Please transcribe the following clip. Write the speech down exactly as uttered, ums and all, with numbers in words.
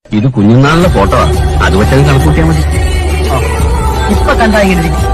ഇത് കുഞ്ഞുനാളിലെ ഫോട്ടോ അത് വെച്ചത് കണക്കൂട്ടിയാൽ മതി. ഇപ്പൊ കണ്ടാ ഇങ്ങനെ